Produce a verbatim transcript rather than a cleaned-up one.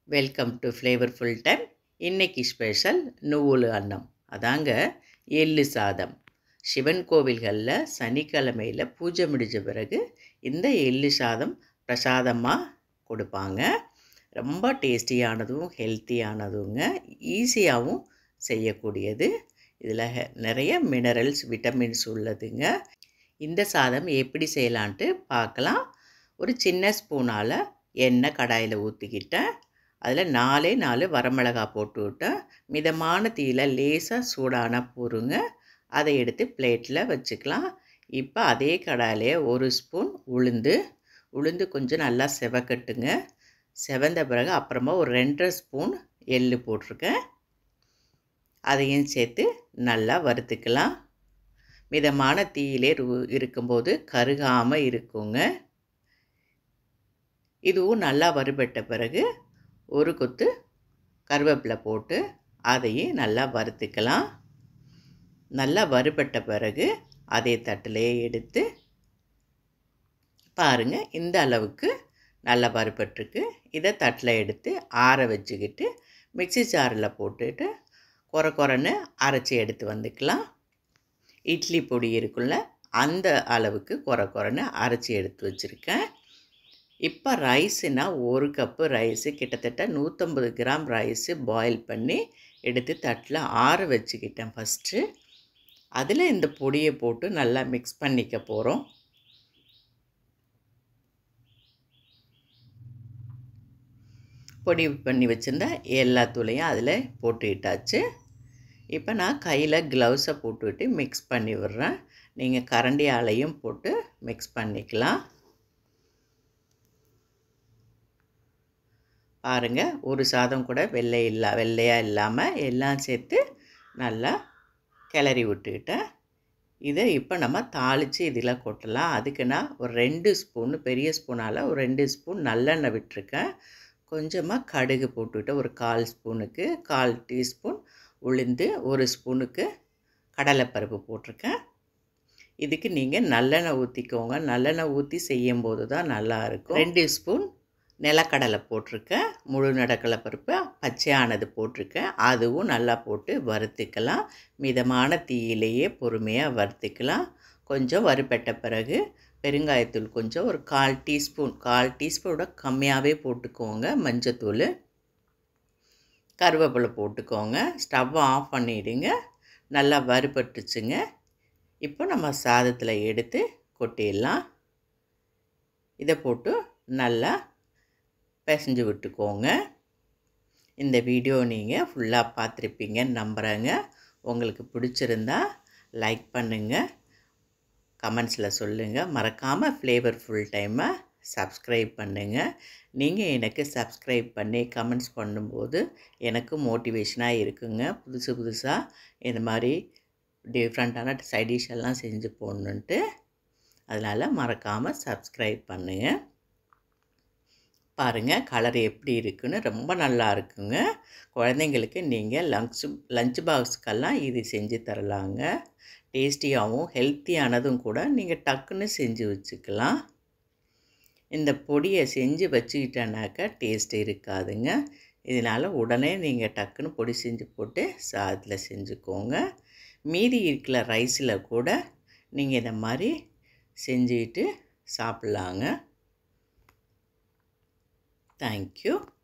Welcome to flavourful time. இன்னைக்கு special நுவ்வுலு அன்னம், அதாங்க எள்ளு சாதம். சிவன் கோவில்களில் சனிக்கிழமையில் பூஜை முடிஞ்ச பிறகு இந்த எள்ளு சாதம் பிரசாதமாக கொடுப்பாங்க. ரொம்ப டேஸ்டியானதும் ஹெல்த்தியானதுங்க, ஈஸியாகவும் செய்யக்கூடியது. இதில் நிறைய மினரல்ஸ், விட்டமின்ஸ் உள்ளதுங்க. இந்த சாதம் எப்படி செய்யலான்ட்டு பார்க்கலாம். ஒரு சின்ன ஸ்பூனால் எண்ணெய் கடாயில் ஊற்றிக்கிட்டேன். அதில் நாலே நாலு வரமிளகா போட்டு விட்டேன். மிதமான தீயில் லேசாக சூடான பொருங்க அதை எடுத்து பிளேட்டில் வச்சுக்கலாம். இப்போ அதே கடாயிலே ஒரு ஸ்பூன் உளுந்து உளுந்து கொஞ்சம் நல்லா செவக்கட்டுங்க. செவந்த பிறகு அப்புறமா ஒரு ரெண்டரை ஸ்பூன் எள்ளு போட்டிருக்கேன். அதையும் சேர்த்து நல்லா வறுத்துக்கலாம். மிதமான தீயிலே இருக்கும்போது கருகாமல் இருக்குங்க. இதுவும் நல்லா வறுபட்ட பிறகு ஒரு கொத்து கருவேப்பிலை போட்டு அதையும் நல்லா வறுத்துக்கலாம். நல்லா வறுபட்ட பிறகு அதே தட்டிலே எடுத்து பாருங்கள், இந்த அளவுக்கு நல்லா வறுபட்டுருக்கு. இதை தட்டில் எடுத்து ஆற வச்சுக்கிட்டு மிக்சி ஜாரில் போட்டுட்டு குறை குறைன்னு அரைச்சி எடுத்து வந்துக்கலாம். இட்லி பொடி இருக்குல்ல, அந்த அளவுக்கு குறை குறைன்னு அரைச்சி எடுத்து வச்சுருக்கேன். இப்போ ரைஸுனால் ஒரு கப்பு ரைஸு, கிட்டத்தட்ட நூற்றம்பது கிராம் ரைஸு பாயில் பண்ணி எடுத்து தட்டில் ஆற வச்சுக்கிட்டேன் ஃபஸ்ட்டு. அதில் இந்த பொடியை போட்டு நல்லா மிக்ஸ் பண்ணிக்க போகிறோம். பொடி பண்ணி வச்சுருந்தா எல்லா தூளையும் அதில் போட்டுக்கிட்டாச்சு. இப்போ நான் கையில் க்ளவுஸை போட்டுவிட்டு மிக்ஸ் பண்ணி விடுறேன். நீங்கள் கரண்டியாலையும் போட்டு மிக்ஸ் பண்ணிக்கலாம். பாருங்கள், ஒரு சாதம் கூட வெள்ளை இல்லா வெள்ளையாக இல்லாமல் எல்லாம் சேர்த்து நல்லா கிளறி விட்டுக்கிட்டேன். இதை இப்போ நம்ம தாளித்து இதில் கொட்டலாம். அதுக்கு நான் ஒரு ரெண்டு ஸ்பூன், பெரிய ஸ்பூனால் ஒரு ரெண்டு ஸ்பூன் நல்லெண்ணெய் விட்டுருக்கேன். கொஞ்சமாக கடுகு போட்டுவிட்டு ஒரு கால் ஸ்பூனுக்கு கால் டீஸ்பூன் உளுந்து, ஒரு ஸ்பூனுக்கு கடலைப்பருப்பு போட்டிருக்கேன். இதுக்கு நீங்கள் நல்லெண்ணெய் ஊற்றிக்கோங்க. நல்லெண்ணெய் ஊற்றி செய்யும்போது தான் நல்லாயிருக்கும். ரெண்டு ஸ்பூன் நிலக்கடலை போட்டிருக்கேன். முழு நிலக்கடலை பருப்பு பச்சையானது போட்டிருக்கேன். அதுவும் நல்லா போட்டு வறுத்துக்கலாம். மிதமான தீயிலேயே பொறுமையாக வறுத்துக்கலாம். கொஞ்சம் வறுபட்ட பிறகு பெருங்காயத்தூள் கொஞ்சம் ஒரு கால் டீஸ்பூன் கால் டீஸ்பூனோட கம்மியாகவே போட்டுக்கோங்க. மஞ்சத்தூள், கருவேப்பிலை போட்டுக்கோங்க. ஸ்டவ்வை ஆஃப் பண்ணிவிடுங்க. நல்லா வறுபட்டுச்சுங்க. இப்போ நம்ம சாதத்தில் எடுத்து கொட்டிடலாம். இதை போட்டு நல்லா பிசைஞ்சு விட்டுக்கோங்க. இந்த வீடியோ நீங்கள் ஃபுல்லாக பார்த்துருப்பீங்கன்னு நம்புகிறேங்க. உங்களுக்கு பிடிச்சிருந்தா லைக் பண்ணுங்கள், கமெண்ட்ஸில் சொல்லுங்கள். மறக்காமல் ஃப்ளேவர்ஃபுல் டைமை சப்ஸ்கிரைப் பண்ணுங்கள். நீங்கள் எனக்கு சப்ஸ்கிரைப் பண்ணி கமெண்ட்ஸ் பண்ணும்போது எனக்கு மோட்டிவேஷனாக இருக்குங்க. புதுசு புதுசாக இந்த மாதிரி டிஃப்ரெண்ட்டான சைட் டிஷ் எல்லாம் செஞ்சு போடணுன்ட்டு. அதனால் மறக்காமல் சப்ஸ்கிரைப் பண்ணுங்கள். பாருங்கள், கலர் எப்படி இருக்குன்னு ரொம்ப நல்லா இருக்குங்க. குழந்தைங்களுக்கு நீங்கள் லஞ்ச் லஞ்ச் பாக்ஸுக்கெல்லாம் இது செஞ்சு தரலாங்க. டேஸ்டியாகவும் ஹெல்த்தியானதும் கூட. நீங்கள் டக்குன்னு செஞ்சு வச்சுக்கலாம். இந்த பொடியை செஞ்சு வச்சுக்கிட்டேனாக்கா டேஸ்ட் இருக்காதுங்க. இதனால் உடனே நீங்கள் டக்குன்னு பொடி செஞ்சு போட்டு சாதத்தில் செஞ்சுக்கோங்க. மீதி இருக்கிற ரைஸில் கூட நீங்கள் இந்த மாதிரி செஞ்சுக்கிட்டு சாப்பிட்லாங்க. Thank you.